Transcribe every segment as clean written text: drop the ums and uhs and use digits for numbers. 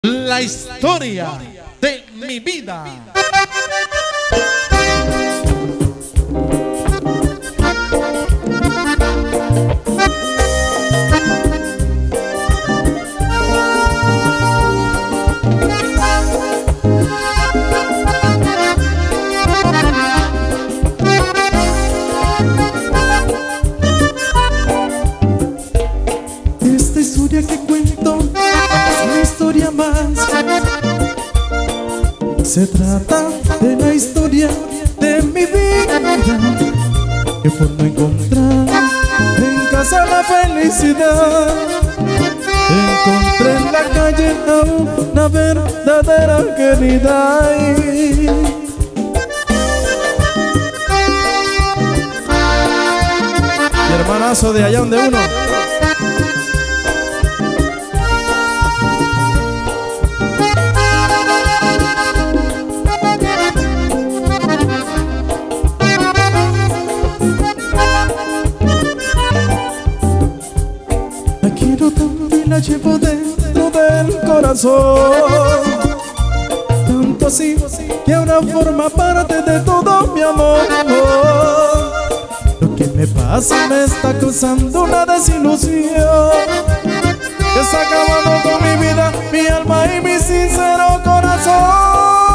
La historia de mi vida. Esta historia que cuento es una historia más. Se trata de la historia de mi vida, que por no encontrar en casa la felicidad, encontré en la calle a una verdadera querida. Mi hermanazo de allá donde uno. La quiero tanto y la llevo dentro del corazón, tanto así que ahora forma parte de todo mi amor. Lo que me pasa me está causando una desilusión que está acabando con mi vida, mi alma y mi sincero corazón.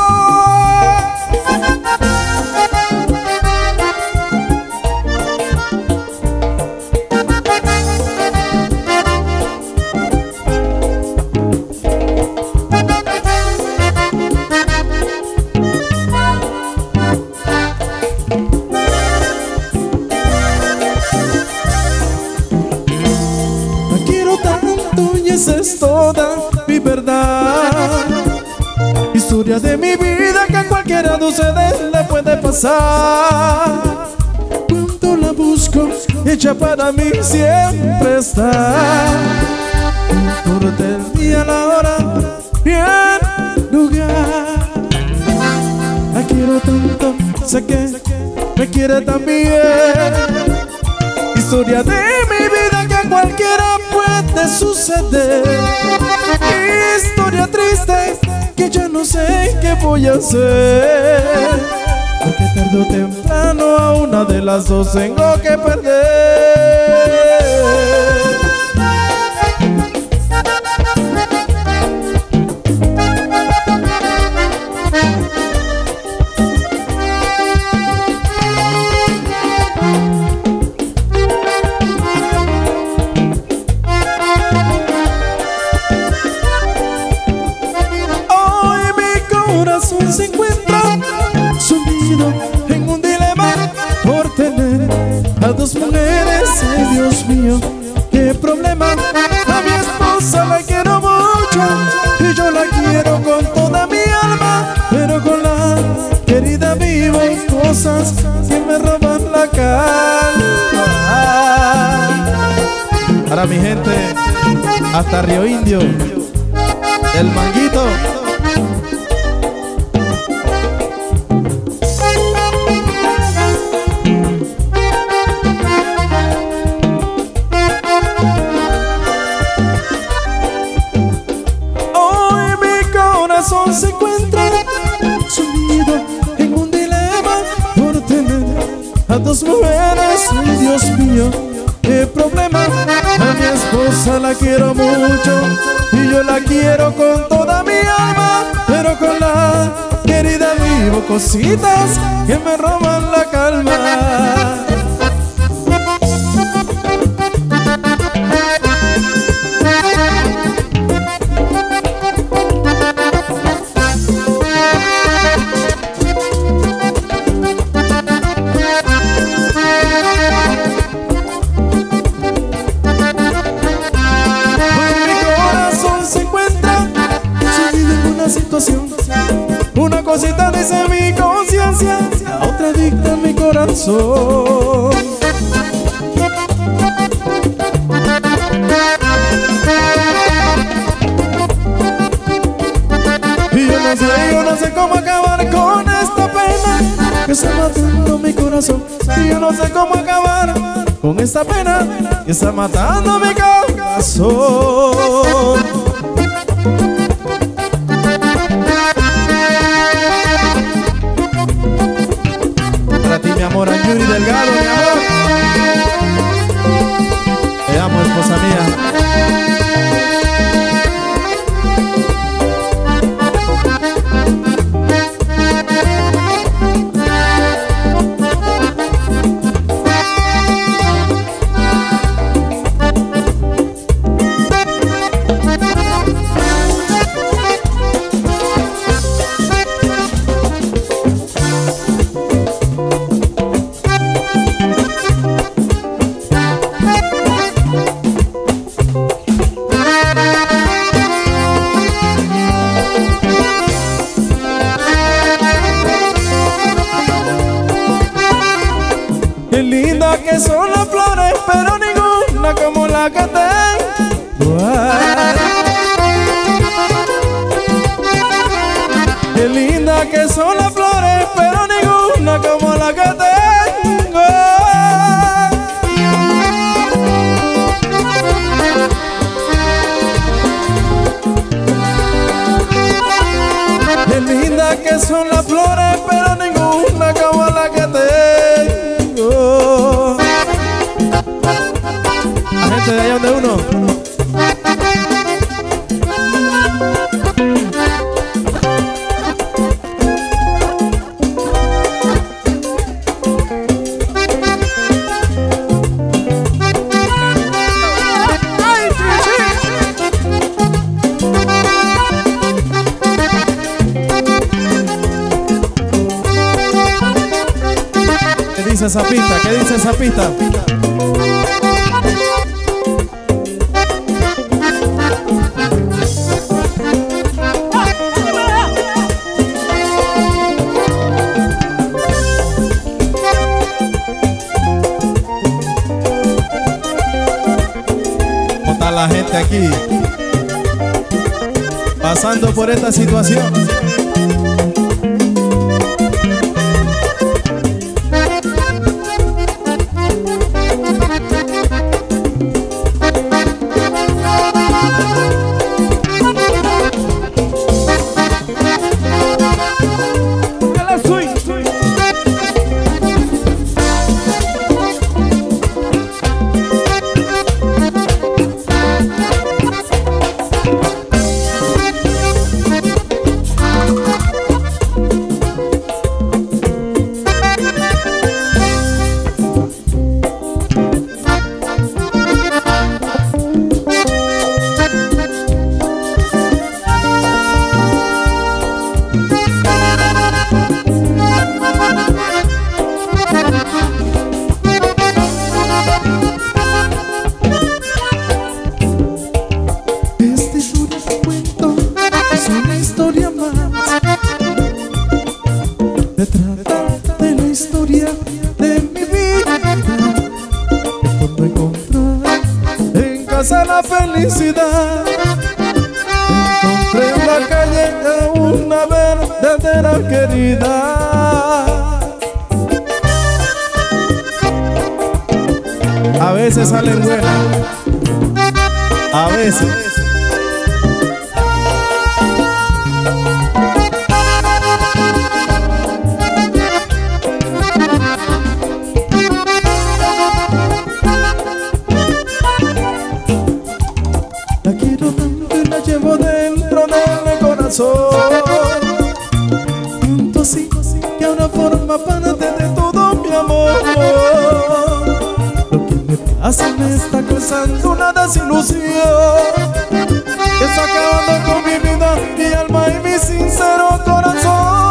Y esa es toda mi verdad, historia de mi vida que a cualquiera de ustedes le puede pasar. Cuando la busco, ella para mí siempre está. No importa el día, la hora y el lugar. La quiero tanto, sé que me quiere también. Historia de mi vida que a cualquiera puede suceder. Historia triste que ya no sé qué voy a hacer, porque tarde o temprano a una de las dos tengo que perder. Se encuentra sumido en un dilema por tener a dos mujeres. Ay, Dios mío, qué problema. A mi esposa la quiero mucho y yo la quiero con toda mi alma, pero con la querida vivo cosas que me roban la calma. Para mi gente, hasta Río Indio, el Manguito. Se encuentra sumido en un dilema por tener a dos mujeres. Ay, Dios mío, qué problema. A mi esposa la quiero mucho y yo la quiero con toda mi alma, pero con la querida vivo cositas que me roban la calma. Una cosita dice mi conciencia, la otra dicta mi corazón. Y yo no sé cómo acabar con esta pena que está matando mi corazón. Y yo no sé cómo acabar con esta pena que está matando mi corazón. lindas que son las flores, pero ninguna como la que tengo. Qué lindas que son las flores, pero ninguna como la que tengo. Qué lindas que son las flores, pero ninguna como la que tengo. La gente de allá donde uno. ¿Qué dice esa pista? ¿Qué dice esa pista? ¿Cómo está la gente aquí pasando por esta situación? Se trata de la historia de mi vida, que puedo encontrar en casa la felicidad. Encontré en la calle a una verdadera querida. A veces salen buenas, a veces. La quiero tanto y la llevo dentro del corazón, tanto así que ahora forma parte de todo mi amor. Lo que me pasa me está causando una desilusión que está acabando con mi vida, mi alma y mi sincero corazón.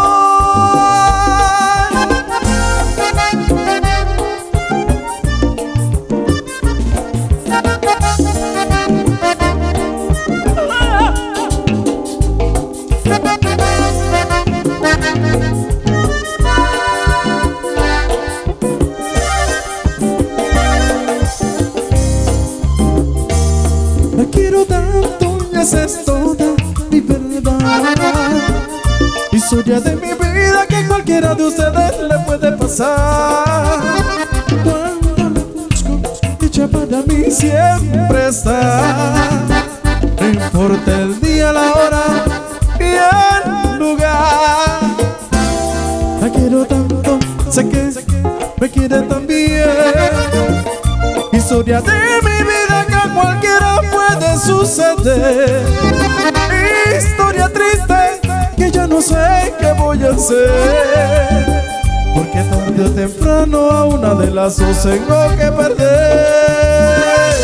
La quiero tanto y esa es toda mi verdad, historia de mi vida que cualquiera de ustedes le puede pasar. Cuando la busco, dicha para mí siempre está. No importa el día, la hora y el lugar. La quiero tanto, sé que me quiere también. Historia de mi vida que a cualquiera puede suceder. Historia triste que ya no sé qué voy a hacer, porque tarde o temprano a una de las dos tengo que perder.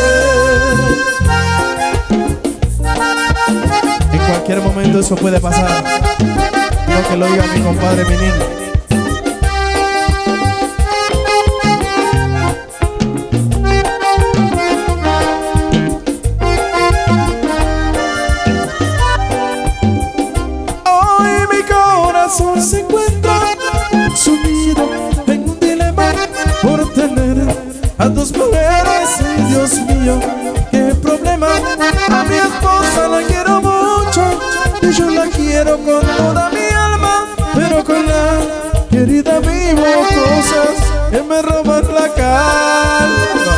En cualquier momento eso puede pasar. Quiero que lo diga mi compadre, mi niño. Se encuentra sumido en un dilema por tener dos mujeres, ay Dios mío, qué problema. A mi esposa la quiero mucho y yo la quiero con toda mi alma, pero con la querida vivo cosas que me roban la calma.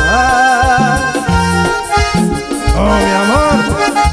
Oh, mi amor.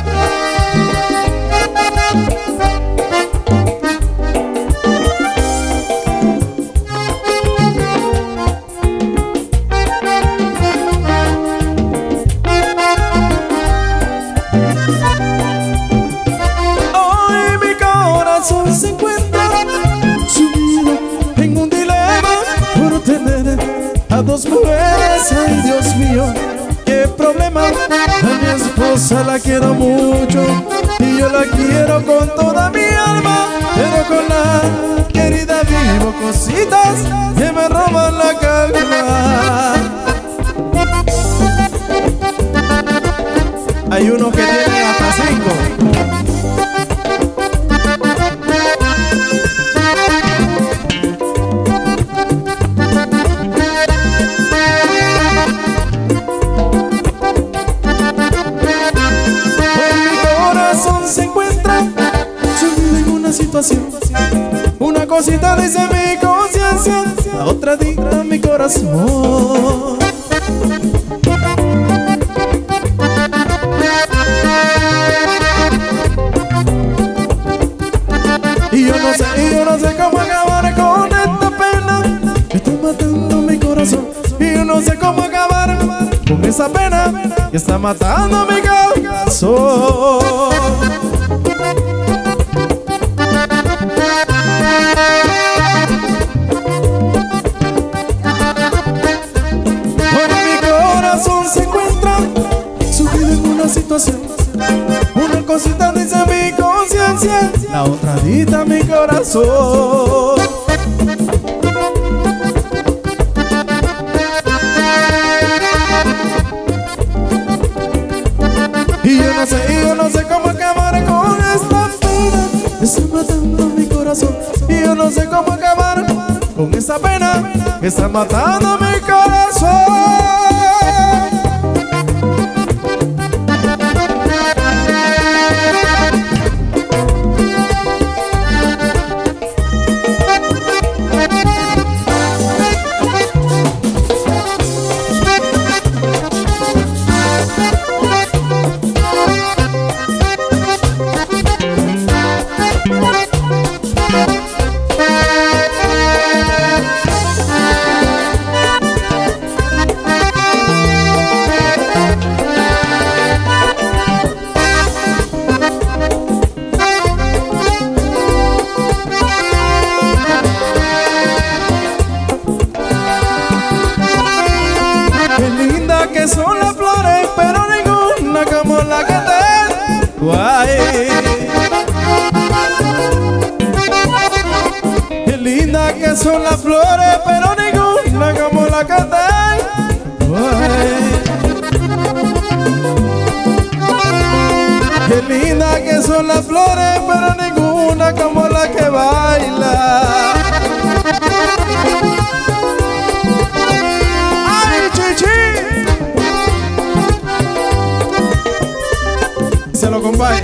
Hoy mi corazón se encuentra sumido en un dilema por tener a dos mujeres, ay Dios mío, qué problema. A mi esposa la quiero mucho y yo la quiero con toda mi alma, pero con la querida vivo cositas que me roban la calma. Hay uno que tiene hasta 5. Se encuentra sumido en una situación. Una cosita dice mi conciencia, la otra dicta mi corazón. Y yo no sé cómo acabar con esta pena que está matando mi corazón. Y yo no sé cómo acabar con esa pena que está matando mi corazón. Se encuentra sumido en una situación. Una cosita dice mi conciencia, la otra dicta mi corazón. Y yo no sé cómo acabar con esta pena que está matando mi corazón. Y yo no sé cómo acabar con esa pena que está matando mi corazón. Que son las flores, pero ninguna como la que tengo ahí. Qué linda que son las flores, pero ninguna como la que tengo ahí. Qué linda que son las flores, pero ninguna como la que baila. ¡Ay, chichi! Se lo comparte.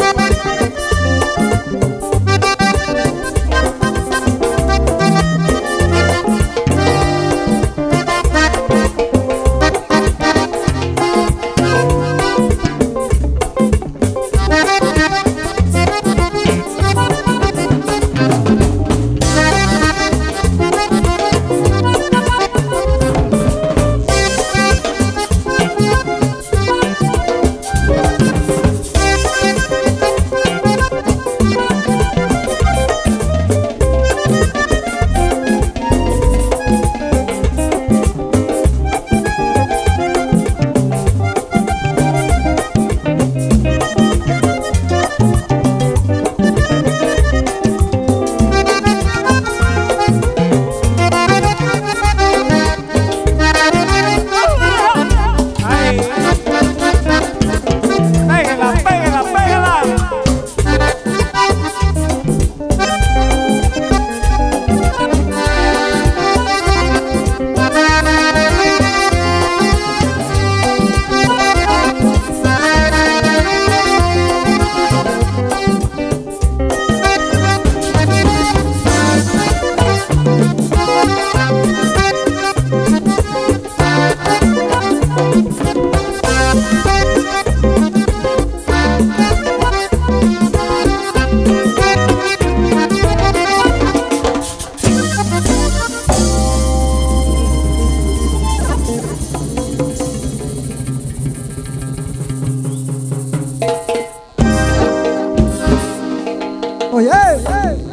Oye.